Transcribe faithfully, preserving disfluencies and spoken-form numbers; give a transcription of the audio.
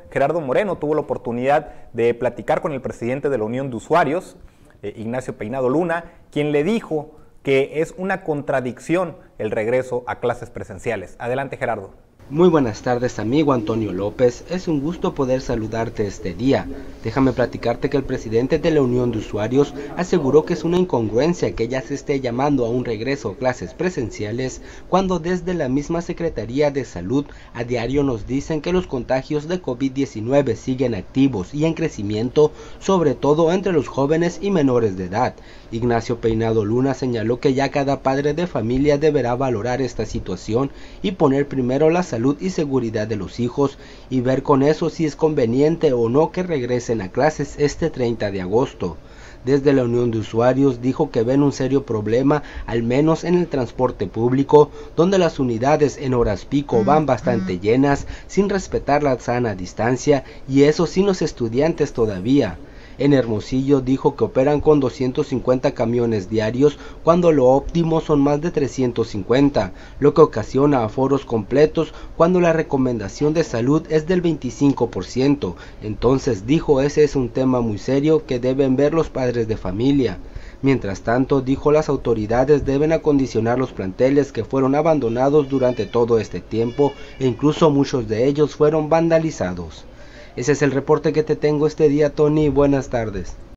Gerardo Moreno tuvo la oportunidad de platicar con el presidente de la Unión de Usuarios, eh, Ignacio Peinado Luna, quien le dijo que es una contradicción el regreso a clases presenciales. Adelante, Gerardo. Muy buenas tardes, amigo Antonio López, es un gusto poder saludarte este día. Déjame platicarte que el presidente de la Unión de Usuarios aseguró que es una incongruencia que ya se esté llamando a un regreso a clases presenciales cuando desde la misma Secretaría de Salud a diario nos dicen que los contagios de COVID diecinueve siguen activos y en crecimiento, sobre todo entre los jóvenes y menores de edad. Ignacio Peinado Luna señaló que ya cada padre de familia deberá valorar esta situación y poner primero la salud y seguridad de los hijos y ver con eso si es conveniente o no que regresen a clases este treinta de agosto. Desde la Unión de Usuarios dijo que ven un serio problema, al menos en el transporte público, donde las unidades en horas pico van bastante llenas, sin respetar la sana distancia, y eso sin los estudiantes todavía. En Hermosillo dijo que operan con doscientos cincuenta camiones diarios cuando lo óptimo son más de trescientos cincuenta, lo que ocasiona aforos completos cuando la recomendación de salud es del veinticinco por ciento. Entonces dijo ese es un tema muy serio que deben ver los padres de familia. Mientras tanto, dijo las autoridades deben acondicionar los planteles que fueron abandonados durante todo este tiempo e incluso muchos de ellos fueron vandalizados. Ese es el reporte que te tengo este día, Tony. Buenas tardes.